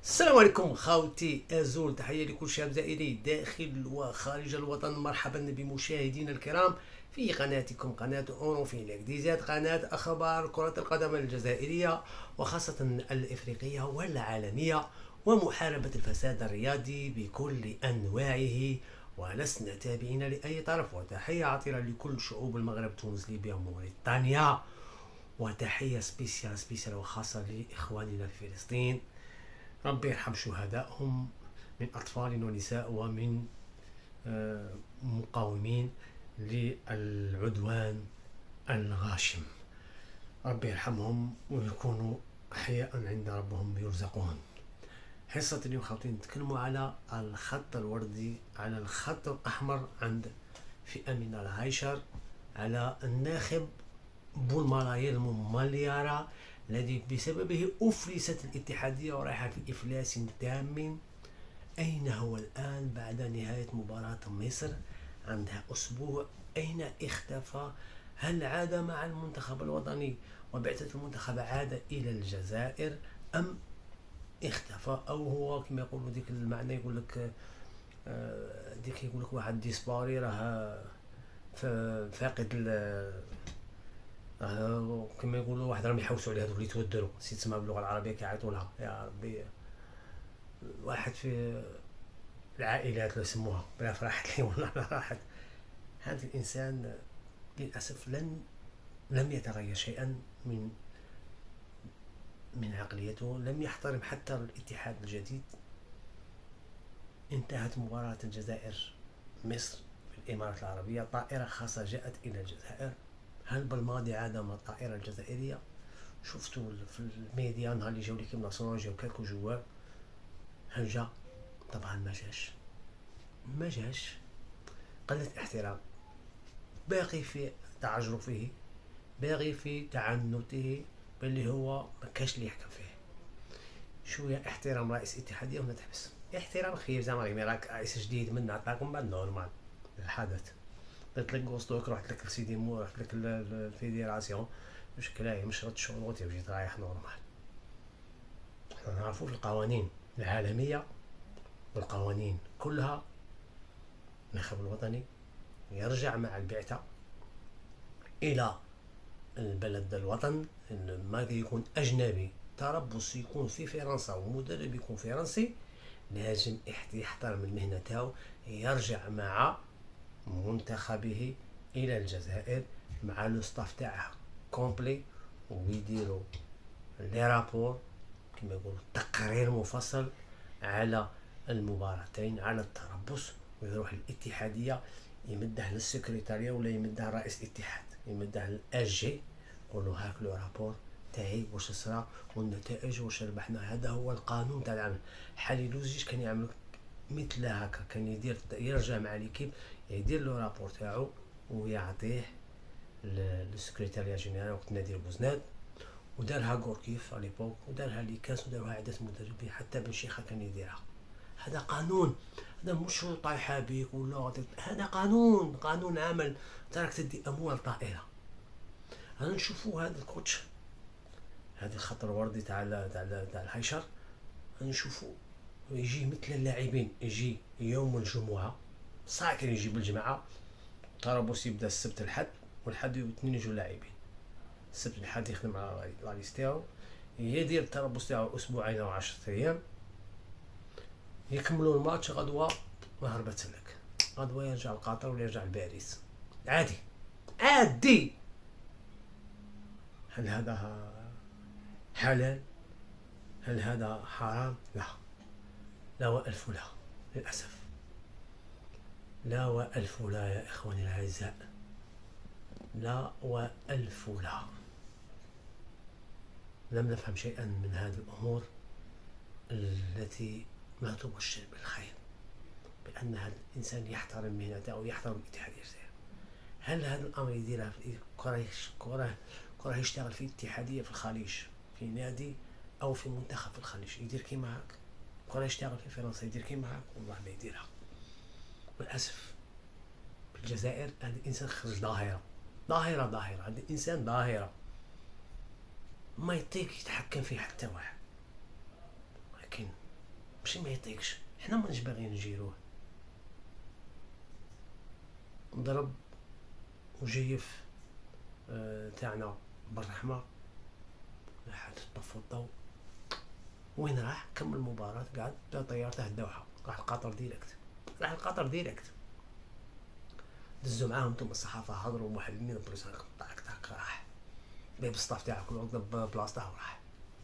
السلام عليكم خاوتي أزول، تحية لكل شاب زائري داخل وخارج الوطن. مرحبا بمشاهدينا الكرام في قناتكم قناة أورونفيلاك ديزات، قناة أخبار كرة القدم الجزائرية وخاصة الإفريقية والعالمية ومحاربة الفساد الرياضي بكل أنواعه، ولسنا تابعين لأي طرف. وتحية عطرة لكل شعوب المغرب، تونس، ليبيا، موريتانيا. وتحية سبيسيال وخاصة لإخواننا في فلسطين، ربي يرحم شهدائهم من أطفال ونساء ومن مقاومين للعدوان الغاشم. ربي يرحمهم ويكونوا أحياء عند ربهم يرزقون. حصة اليوم خاطرين نتكلموا على الخط الوردي، على الخط الأحمر عند فئة من العايشر، على الناخب بولمارايا الممليارة الذي بسببه أفلست الاتحادية ورايحة في إفلاس تام. أين هو الآن بعد نهاية مباراة مصر؟ عندها أسبوع. أين اختفى؟ هل عاد مع المنتخب الوطني وبعثة المنتخب عاد إلى الجزائر أم اختفى؟ أو هو كما يقولوا ديك المعنى، يقول لك ديك يقول لك واحد ديسباري راه فاقد كما يقولوا واحد راهم يحوسوا عليه هذوك اللي تودروا، نسيت اسمها باللغه العربيه كيعيطوا لها يا ربي، واحد في العائلات اللي يسموها بلا راحت لي والله راحت. هذا الانسان للاسف لم يتغير شيئا من عقليته، لم يحترم حتى الاتحاد الجديد. انتهت مباراة الجزائر مصر في الامارات العربية، طائرة خاصة جاءت الى الجزائر. هل بالماضي عاد من الطائرة الجزائرية؟ شفتوا في الميديا نهار اللي جاو ليكيب ناسيونال جاو كاكو جوار، هل جا؟ طبعا ما جاش. قلة احترام، باقي في تعجرفه، باقي في تعنته، باللي هو ما كاش اللي يحكم فيه. شويه احترام رئيس اتحاديه ولا تحبس احترام خير زعما راك رئيس جديد من عطاكم بعد نورمال الحدث. قلت لك غوستوك، رحت لك لسيدي مو، رحت لك الفيدراسيون، مشكلة مش رد شروطي وجيت رايح نورمال. احنا نعرفوا في القوانين العالمية والقوانين كلها النخب الوطني يرجع مع البعثة إلى البلد الوطن. ما يكون أجنبي تربص يكون في فرنسا ومدرب يكون فرنسي، لازم يحترم المهنة تاعو، يرجع مع منتخبه إلى الجزائر مع لو ستاف تاعه كومبلي، ويديروا لي رابور كما يقولوا تقرير مفصل على المباراتين، على التربص، ويروح الاتحادية يمده للسكرتارية ولا يمده رئيس الاتحاد، يمده للأجي، يقولوا هاك لو رابور تاعي واش صرا والنتائج واش ربحنا. هذا هو القانون تاع العمل. حالي لوزيش كان يعمل مثل هكا، كان يرجع مع ليكيب، يدير له رابور تاعو ويعطيه للسكرتارية جينيرال وقت نادي بوزناد، ودارها غوركيف على ليبوك، ودارها ليكاس، ودارها عدة مدربين، حتى بن شيخة كان يديرها. هذا قانون، هذا مش طايحة بيك ولا، هذا قانون عمل. تراك تدي أموال طائرة. أنا نشوفوا هذا الكوتش، هذا الخط الوردي تاع الهايشر، نشوفوا يجي مثل اللاعبين، يجي يوم الجمعة ساكن، يجي بالجماعة، طرابلس يبدا السبت الحد، والحد والاثنين يجوا لاعبين. السبت الحد يخدم على لا ليست تاعو، يدير التربص تاعو اسبوعين او 10 ايام، يكملوا الماتش غدوه ما هربت لك، غدوه يرجع لقطر ولا يرجع لباريس عادي. هل هذا حلال؟ هل هذا حرام؟ لا والف لا، للاسف لا والف لا يا اخواني الاعزاء، لا والف لا. لم نفهم شيئا من هذه الامور التي ما تبشر بالخير، بان هذا الانسان يحترم مهنته ويحترم الاتحاد الجزائري. هل هذا الامر يديره في كره يشتغل في اتحاديه في الخليج في نادي او في منتخب في الخليج يدير كيما هاك؟ كره يشتغل في فرنسا يدير كيما هاك؟ والله ما يديرها. للاسف بالجزائر هذا الانسان خرج ظاهره، هذا الانسان ظاهره، ما يطيق يتحكم فيه حتى واحد. ولكن ماشي ما يعطيكش، حنا ماناش باغيين نجيروه. ضرب وجيف تاعنا بالرحمه، راح طفوا الضوء. وين راح؟ كمل المباراة، قعد جا طيارته الدوحة، راح القطر ديريكت، راح القطر ديريكت. دزوا معاهم انتم الصحافة، هضروا محللين البوليس، طاك طاك راح بيب الصطاف تاعو كل وقت بلاصته وراح.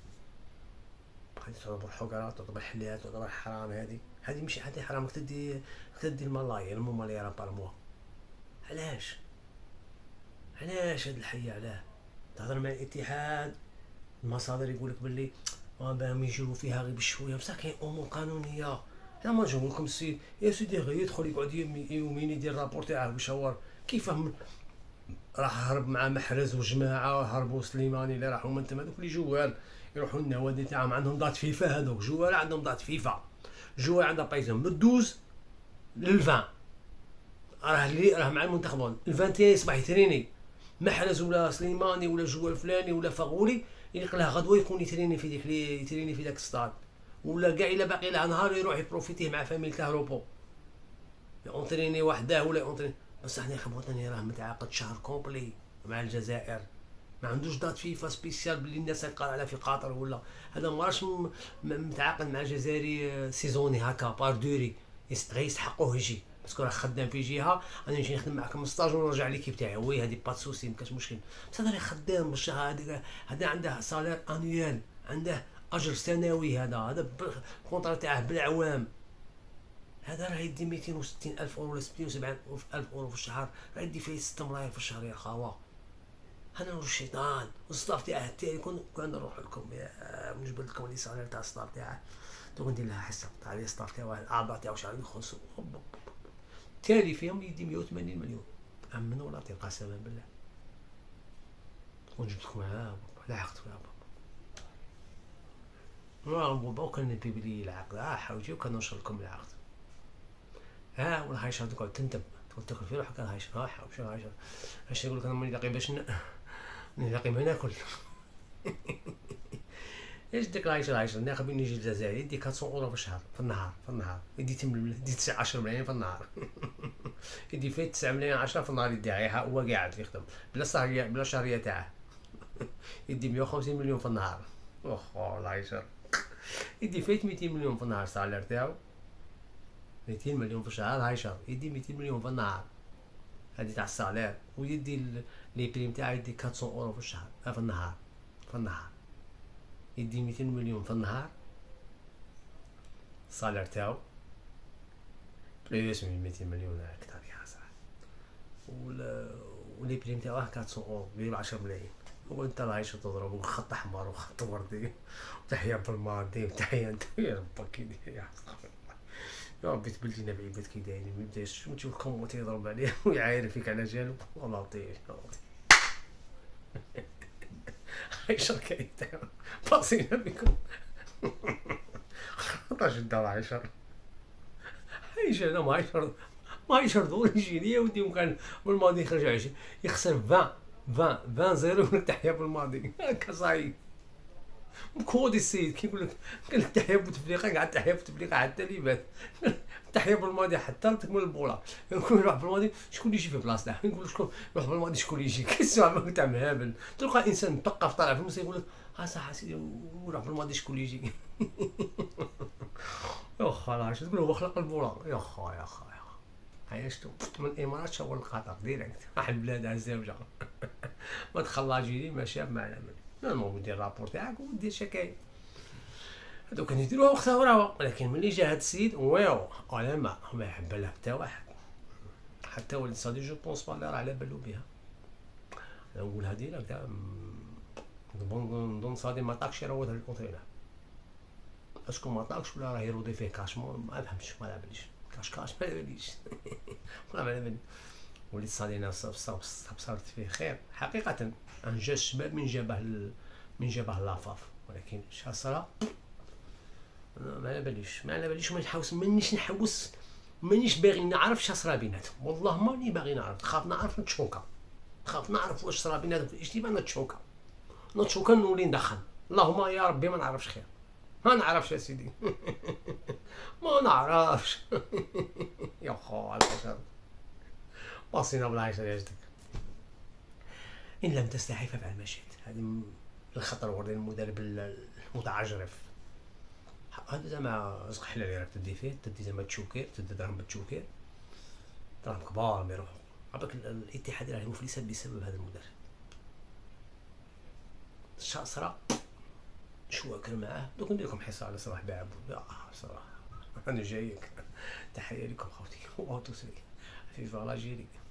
هادي تعتبر حقرات، تعتبر حليات، تعتبر حرام. هادي ماشي هادي حرام، تدي الملايا الممالية بالموا. علاش هاد الحية؟ علاه تهضر مع الاتحاد؟ المصادر يقولك باللي باهم يجيو فيها غير بشويه، بصح كاين امور قانونيه. حنا ما نجيو لكم السيد يا سيدي غير يدخل يقعد يومين يدير رابور تاعه ويشاور كيفاه. راح هرب مع محرز وجماعه، هربوا سليماني اللي راحوا من تما، دوك اللي جوال يروحوا النوادي تاعهم عندهم دات فيفا. هذوك جوال عندهم دات فيفا، جوال عندها بايزهم من 12 لل 20. راه مع المنتخب ال 21 يصبح يتريني محرز ولا سليماني ولا جوال فلاني ولا فغولي، يلقى غدوه يكون يتريني في داك الستاد، ولا كاع الا باقي لها نهار يروح يبروفيتيه مع فاميلته روبو يونتريني وحده ولا يونتريني. بصح حنا وطني راه متعاقد شهر كومبلي مع الجزائر، ما عندوش دات فيفا سبيسيال باللي الناس قال عليها في قطر ولا هذا. ما راش متعاقد مع جزائري سيزوني هكا باردوري يستحقوه يجي، باسكو راه خدام في جهه. انا نجي نخدم معكم ستاج ونرجع ليكيب تاعي، وي هذه با سوسي، مكاش مشكل. بصح هذا خدام بالشهر، هذا عنده سالير انويال، عنده اجر سنوي، هذا كونطرا تاعه بالعوام. هذا راه يدي 260 الف اورو ولا 270 الف اورو في الشهر، راه يدي فيه 6 ملايين في الشهر يا خاوه. هذا هو الشيطان. والصطاف تاعه تاعي كون نروح لكم نجبد لكم لي سالير تاع الصطاف تاعه، دوك ندير لها حساب تاع لي الصطاف تاعه الاعضاء تاعو شحال يخلصوا. تالي فيهم يدي 180 مليون. امن ولا طيب قسما بالله. ونجبد لكم العقد ولا بابا، وكان نبي لي العقد حاوجي وكنشر لكم العقد. ولا هاي شهر تقعد تندب تقول تاكل في روحك. هاي شهر اش يقول لك انا ماني لاقي باش نلاقي ما ناكل. ايش ديك العيشه ناخذ نيجي الجزائر يدي 400 اورو في الشهر في النهار يدي 10 ملايين في النهار. يدي فيه 9 ملايين 10 في النهار يديها هو قاعد يخدم بلا شهريه تاعه. يدي 150 مليون في النهار. العيشه يدي فيه 200 مليون في النهار سالير تاعو، 200 مليون في الشهر. هاي شهر يدي 200 مليون في النهار، هذه تاع السالير. ويدي لي بريم تاعو يدي 400 اورو في الشهر في النهار يدي 200 مليون في النهار السالير تاعو، بليس من 200 مليون اكثر يا صاحبي. ولي بريم تاعو 400 اورو بيجيب 10 ملايين. وانت رايش تضرب وخط احمر وخط وردي وتحيه بالماضي وتحيه انت يا ربك يا يا ربي تبلدينا بعيدات كي دايرين. ما يبداش تشوف الكوموت يضرب عليه ويعاير فيك على جالو. والله لطيف هاي شركة تاعو باصينا بكم 15 دار عشر. هاي شهر ما يشردوا يجيني يا ودي. وكان بالماضي يخرج يخسر 20 زيرو يقول لك تحيا بالماضي هكا صايب كودي السيد كي يقول لك قال لك تحيا بوتفليقه قعد تحيا بوتفليقه حتى اللي بات تحيا بالماضي حتى تكمل البوله. يقول يروح بالماضي شكون يجي في بلاصته؟ يقول شكون يروح بالماضي شكون يجي؟ كيسمع تاع مهابل. تلقى انسان مثقف طالع في المسا يقول لك صح سيدي ويروح بالماضي شكون يجي؟ يا خلاص تقول هو خلق البوله. يا خا عايشتو من الامارات شاور القطر ديريكت راح البلاد الزوجه. ما تخلى جيلي ما شاب ما على المهم دير رابور تاعك ودير شكاية. هادو كانوا يديروها وقتها وراها، ولكن ملي جا هاد السيد واو علماء ما يحب لها حتى واحد، حتى ولد صادي جو بونس با راه على بالو بها. نقول هادي هكذا نظن صادي ما طاقش يروض هاد الكونتينر. اسكو ما طاقش ولا راه يروضي فيه كاشمون ما فهمتش. ما على باليش كاش ما على باليش. ما على بالي. وليد صادي انا صبرت فيه خير حقيقة. انجاز الشباب من جابه لافاف، ولكن شحال صرا ما على باليش مانيش باغي نعرف شا صرا بيناتهم. والله ماني باغي نعرف. خاف نعرف نتشوكا، خاف نعرف واش صرا بيناتهم في الاجتماع. نتشوكا نولي ندخل. اللهم يا ربي ما نعرفش خير. ما نعرفش يا سيدي. ما نعرفش. يا خو على الحشر، باصينا بالعيشة يا جدك. إن لم تستحي فافعل ما شئت. هذه الخطر ورد المدرب المتعجرف. هذا زعما رزق حلال راك تدي فيه، تدي زعما تشوكير، تدي دراهم بالتشوكير، دراهم كبار ما يروحوا. عباك الاتحاد راه مفلسات بسبب هذا المدرب. الشاصرة شو اكل معاه. دوك ندير لكم حصه على صلاح بعبود. صراحه انا جايك. تحيه لكم خوتي وتوسري في فالاجيري.